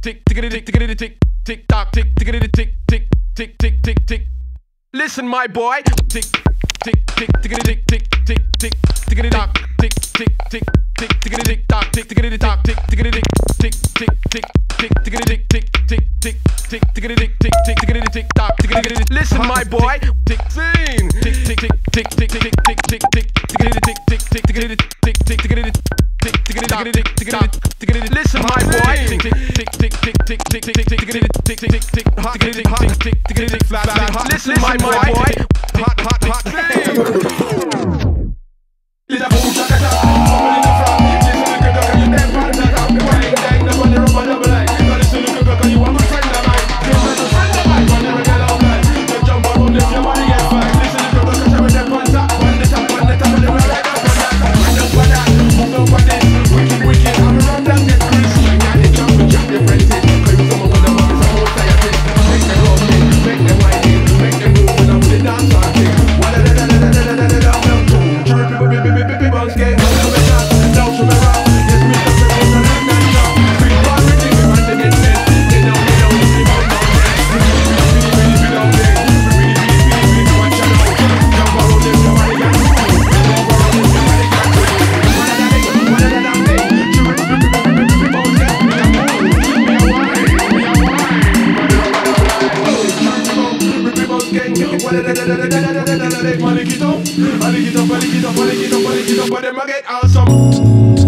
tick, tick, tick, tick, tick, tick, tock, tick, tick, tick, tick, tick, tick, tick, tick. Listen, my boy. Tick, tick, tick, tick, tick, tick, tick, tick, tick, tock, tick, tick, tick, tick, tick, tick, tock, tick, tick, tick, tock, tick, tick, tick, tick, tick, tick, tick, tick, tick, tick, tick, tick, tick, tick, tick, tick, tick, tick, tock, tick, tick, tick. Listen, my boy. Tick, scene. Tick, tick, tick, tick, tick, tick, tick, tick, tick, tick, tick, tick, tick, tick, tick, tick, tick, listen, my boy. Tick, tick, tick, tick, tick, tick, tick, tick, tick, tick, tick, tick, tick, hot, tick, tick, tick, tick, tick, flat, hot. Listen, my boy. Hot, hot, hot. Little boom, shaka, shaka. Somebody in the front. Listen to the girl, you damn fan, that up. Bang, bang, nobody rub on double line. Now listen to the girl, you want my friend of mine. You're not a friend of mine, but never get out line. Just jump around if your body gets fine. Listen to the girl, cause I'm with them on top. On the top, on the top, on the right, right up, on that. And just for that, move up on this. Wicked, wicked, I'm around and get crazy. When you're the jump, you jump your friends in. Cause you come up with them up, it's a whole tired thing. Make them love me, make them whining, make them move, and I'm with the dance on thing. Awesome.